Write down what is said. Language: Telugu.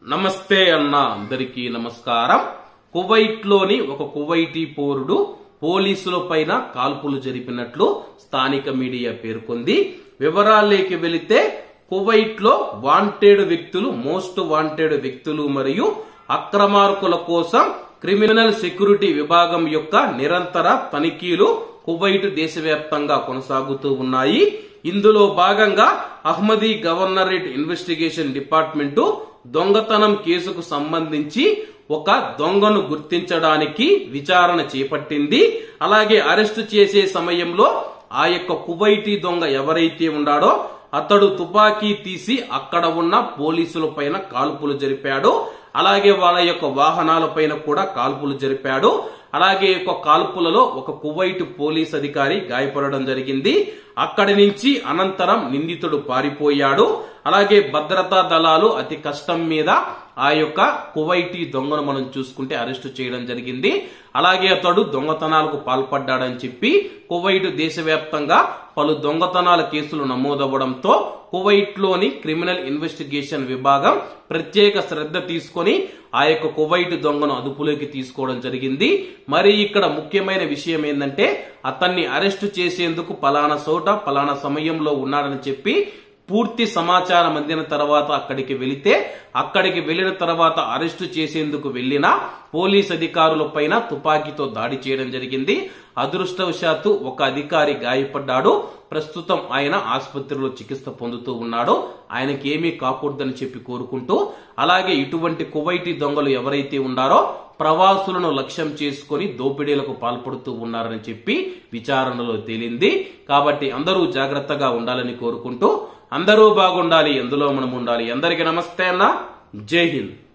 నమస్తే అన్న అందరికీ నమస్కారం. కువైట్ లోని ఒక కువైటీ పౌరుడు పోలీసుల పైన కాల్పులు జరిపినట్లు స్థానిక మీడియా పేర్కొంది. వివరాల్లోకి వెళితే కువైట్ లో వాంటెడ్ వ్యక్తులు, మోస్ట్ వాంటెడ్ వ్యక్తులు మరియు అక్రమార్కుల కోసం క్రిమినల్ సెక్యూరిటీ విభాగం యొక్క నిరంతర తనిఖీలు కువైట్ దేశవ్యాప్తంగా కొనసాగుతూ ఉన్నాయి. ఇందులో భాగంగా అహ్మదీ గవర్నరేట్ ఇన్వెస్టిగేషన్ డిపార్ట్మెంటు దొంగతనం కేసుకు సంబంధించి ఒక దొంగను గుర్తించడానికి విచారణ చేపట్టింది. అలాగే అరెస్టు చేసే సమయంలో ఆ యొక్క కువైటీ దొంగ ఎవరైతే ఉన్నాడో అతడు తుపాకీ తీసి అక్కడ ఉన్న పోలీసుల పైన కాల్పులు జరిపాడు. అలాగే వాళ్ళ యొక్క వాహనాల పైన కూడా కాల్పులు జరిపాడు. అలాగే ఒక కాల్పులలో ఒక కువైట్ పోలీస్ అధికారి గాయపడడం జరిగింది. అక్కడి నుంచి అనంతరం నిందితుడు పారిపోయాడు. అలాగే భద్రతా దళాలు అతి కష్టం మీద ఆ యొక్క కువైటీ దొంగను మనం చూసుకుంటే అరెస్టు చేయడం జరిగింది. అలాగే అతడు దొంగతనాలకు పాల్పడ్డాడని చెప్పి కువైట్ దేశవ్యాప్తంగా పలు దొంగతనాల కేసులు నమోదవ్వడంతో కువైట్ లోని క్రిమినల్ ఇన్వెస్టిగేషన్ విభాగం ప్రత్యేక శ్రద్ధ తీసుకొని ఆ యొక్క కువైట్ దొంగను అదుపులోకి తీసుకోవడం జరిగింది. మరి ఇక్కడ ముఖ్యమైన విషయం ఏంటంటే అతన్ని అరెస్టు చేసేందుకు పలానా చోట పలానా సమయంలో ఉన్నాడని చెప్పి పూర్తి సమాచారం అందిన తర్వాత అక్కడికి వెళ్లిన తర్వాత అరెస్టు చేసేందుకు వెళ్లిన పోలీస్ అధికారుల పైన తుపాకీతో దాడి చేయడం జరిగింది. అదృష్టవశాత్తు ఒక అధికారి గాయపడ్డాడు. ప్రస్తుతం ఆయన ఆసుపత్రిలో చికిత్స పొందుతూ ఉన్నాడు. ఆయనకి ఏమీ కాకూడదని చెప్పి కోరుకుంటూ, అలాగే ఇటువంటి కువైటీ దొంగలు ఎవరైతే ఉన్నారో ప్రవాసులను లక్ష్యం చేసుకుని దోపిడీలకు పాల్పడుతూ ఉన్నారని చెప్పి విచారణలో తేలింది. కాబట్టి అందరూ జాగ్రత్తగా ఉండాలని కోరుకుంటూ, అందరూ బాగుండాలి, ఎందులో మనం ఉండాలి. అందరికీ నమస్తే అన్న, జై హింద్.